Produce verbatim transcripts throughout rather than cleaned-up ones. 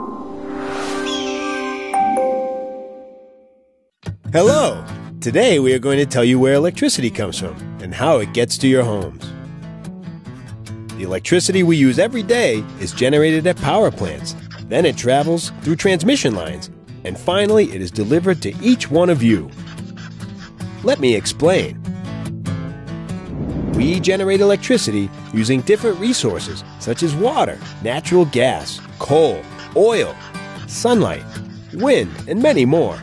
Hello! Today we are going to tell you where electricity comes from and how it gets to your homes. The electricity we use every day is generated at power plants. Then it travels through transmission lines, and finally it is delivered to each one of you. Let me explain. We generate electricity using different resources such as water, natural gas, coal, oil, sunlight, wind, and many more.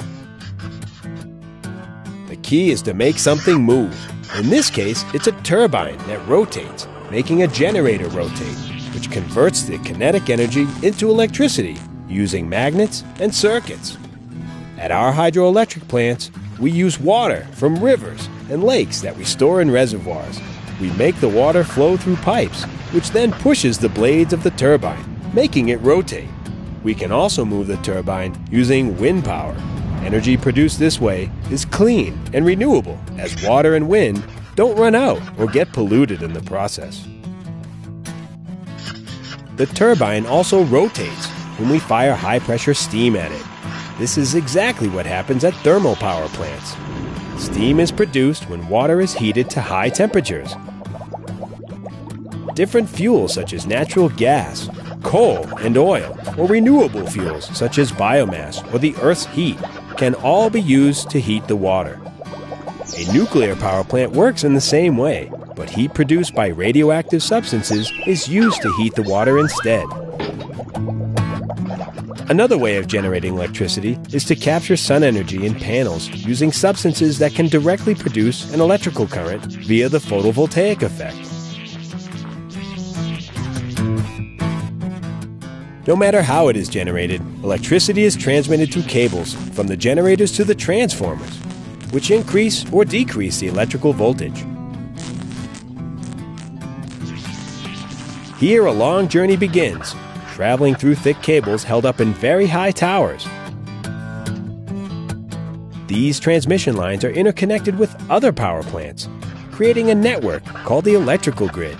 The key is to make something move. In this case, it's a turbine that rotates, making a generator rotate, which converts the kinetic energy into electricity using magnets and circuits. At our hydroelectric plants, we use water from rivers and lakes that we store in reservoirs. We make the water flow through pipes, which then pushes the blades of the turbine, making it rotate. We can also move the turbine using wind power. Energy produced this way is clean and renewable, as water and wind don't run out or get polluted in the process. The turbine also rotates when we fire high-pressure steam at it. This is exactly what happens at thermal power plants. Steam is produced when water is heated to high temperatures. Different fuels such as natural gas, coal, and oil, or renewable fuels such as biomass or the Earth's heat can all be used to heat the water. A nuclear power plant works in the same way, but heat produced by radioactive substances is used to heat the water instead. Another way of generating electricity is to capture sun energy in panels using substances that can directly produce an electrical current via the photovoltaic effect. No matter how it is generated, electricity is transmitted through cables from the generators to the transformers, which increase or decrease the electrical voltage. Here a long journey begins, traveling through thick cables held up in very high towers. These transmission lines are interconnected with other power plants, creating a network called the electrical grid.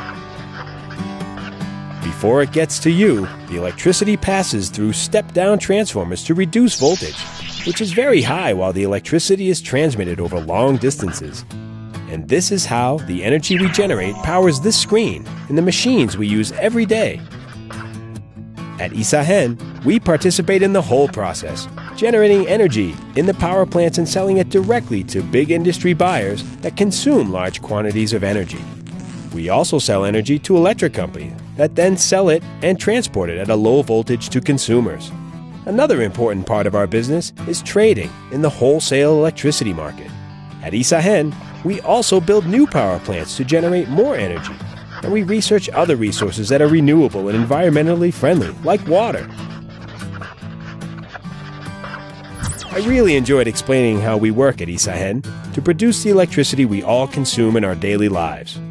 Before it gets to you, the electricity passes through step-down transformers to reduce voltage, which is very high while the electricity is transmitted over long distances. And this is how the energy we generate powers this screen and the machines we use every day. At ISAGEN, we participate in the whole process, generating energy in the power plants and selling it directly to big industry buyers that consume large quantities of energy. We also sell energy to electric companies that then sell it and transport it at a low voltage to consumers. Another important part of our business is trading in the wholesale electricity market. At ISAGEN, we also build new power plants to generate more energy, and we research other resources that are renewable and environmentally friendly, like water. I really enjoyed explaining how we work at ISAGEN to produce the electricity we all consume in our daily lives.